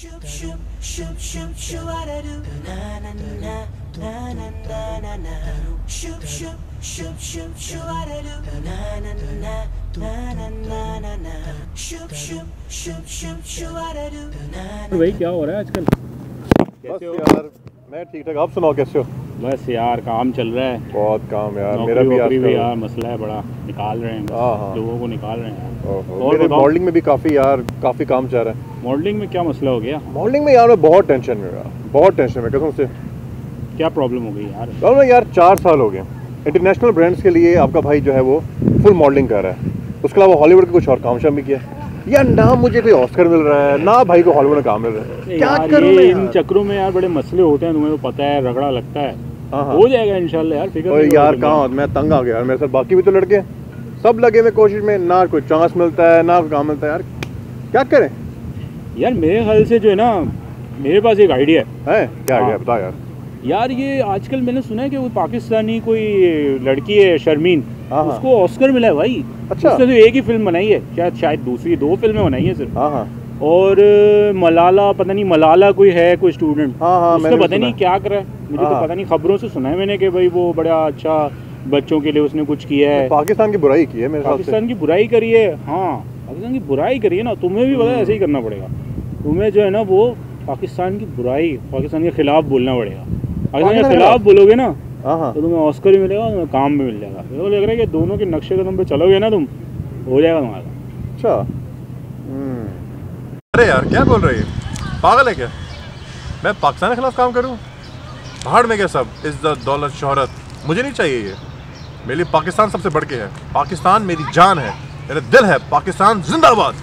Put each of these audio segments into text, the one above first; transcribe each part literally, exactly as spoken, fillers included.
भाई क्या हो रहा है आजकल? कैसे हो यार? मैं ठीक ठाक, आप सुनाओ कैसे हो? बस यार काम चल रहा है, बहुत काम यार, नौकरी मेरा भी वोकरी भी आजकल यार मसला है बड़ा, निकाल रहे हैं हाँ, हाँ। लोगों को निकाल रहे हैं। और मेरे मॉडलिंग में भी काफ़ी यार काफ़ी काम चल रहा है। मॉडलिंग में क्या मसला हो गया? मॉडलिंग में यार मैं बहुत टेंशन में यार बहुत टेंशन में कसम से। क्या प्रॉब्लम हो गई यार? अब ना यार चार साल हो गए इंटरनेशनल ब्रांड्स के लिए आपका भाई जो है वो फुल मॉडलिंग कर रहा है। उसके अलावा हॉलीवुड के कुछ और काम शाम भी किया यार, ना मुझे कोई ऑस्कर मिल रहा है ना भाई को हॉलीवुड में काम मिल रहा है। क्या करूं मैं? इन चक्रों में यार बड़े मसले होते हैं, तुम्हें तो पता है, रगड़ा लगता है। हाँ, हाँ। हो जाएगा इंशाल्लाह यार, फिक्र और यार कहाँ, मैं तंग आ गया यार, मेरे साथ बाकी भी तो लड़के हैं, सब लगे हुए कोशिश में, ना कोई चांस मिलता है ना कोई काम मिलता है यार, क्या करें यार? मेरे ख्याल से जो है ना, मेरे पास एक आइडिया है। है क्या आइडिया? बता यार। यार ये आजकल मैंने सुना है कि वो पाकिस्तानी कोई लड़की है शर्मीन, हाँ, हाँ। उसको ऑस्कर मिला है भाई। अच्छा। उसने तो एक ही फिल्म बनाई है, शायद शायद दूसरी दो फिल्में बनाई है सिर्फ। हाँ, हाँ। और मलाला, पता नहीं मलाला कोई है कोई स्टूडेंट, हाँ, हाँ, उसने पता नहीं क्या करा है, मुझे तो पता नहीं, खबरों से सुना है मैंने कि भाई वो बड़ा अच्छा बच्चों के लिए उसने कुछ किया है। पाकिस्तान की बुराई की है मेरे हिसाब से। पाकिस्तान की बुराई करी है, हाँ पाकिस्तान की बुराई करी है ना, तुम्हें भी पता है ऐसे ही करना पड़ेगा। तुम्हें जो है ना वो पाकिस्तान की बुराई, पाकिस्तान के खिलाफ बोलना पड़ेगा। पाकिस्तान के खिलाफ बोलोगे ना तो तुम्हें ऑस्कर भी मिलेगा, तुम्हें काम भी मिल जाएगा। तो लग रहा है कि दोनों के नक्शे कदम पे चलोगे ना तुम, हो जाएगा तुम्हारा। अच्छा। अरे यार क्या बोल रही है, पागल है क्या? मैं पाकिस्तान के खिलाफ काम करूं? भाड़ में क्या सब इज्जत दौलत शोहरत, मुझे नहीं चाहिए ये। मेरे लिए पाकिस्तान सबसे बढ़ के है, पाकिस्तान मेरी जान है, मेरा दिल है, पाकिस्तान जिंदाबाद।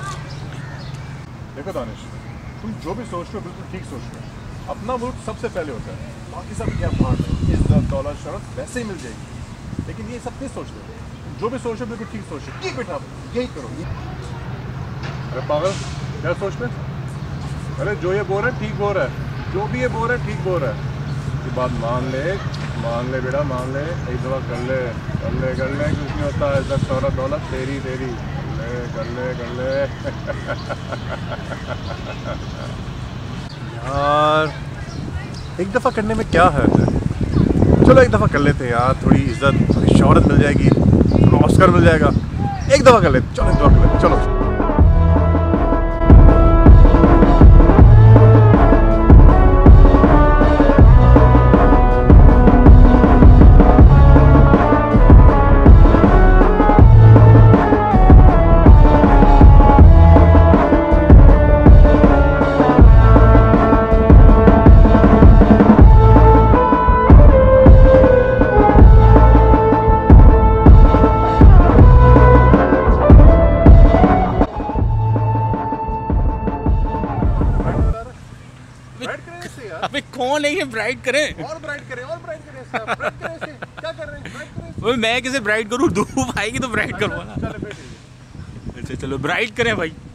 देखो दानिश, तुम जो भी सोच रहे हो बिल्कुल ठीक सोच रहे हो। अपना मुल्क सबसे पहले होता है, बाकी सब क्या भाड़ में, इज्जत दौलत शोहरत वैसे ही मिल जाएगी, लेकिन ये सब नहीं सोचते। तुम जो भी सोच रहे हो बिल्कुल ठीक सोच रहे हो, ठीक बेटा यही करो। अरे पागल क्या सोच रहे? अरे जो ये बोल रहा है ठीक बोल रहा है, जो भी ये बोल रहा है ठीक बोल रहा है। ये बात मान ले, मान ले बेटा मान ले, एक दफा कर ले कर ले कर ले, कुछ नहीं होता, इज्जत शोहरत दौलत तेरी तेरी, कर ले कर ले कर ले। यार एक दफ़ा करने में क्या है? चलो एक दफ़ा कर लेते हैं यार, थोड़ी इज्जत थोड़ी शोहरत मिल जाएगी, थोड़ा ऑस्कर मिल जाएगा, एक दफ़ा कर लेते, चलो एक दफ़ा कर लेते, चलो। अबे कौन है ये ब्राइट करें? और ब्राइट करें और ब्राइट करें इसका, ब्राइट करें इसे, क्या कर रहे हैं? ब्राइट करें इसे। ओए मैं कैसे ब्राइट करूँ? धूप आएगी तो ब्राइट करूँगा ना। चलो बेटे। अच्छा चलो ब्राइट करें भाई।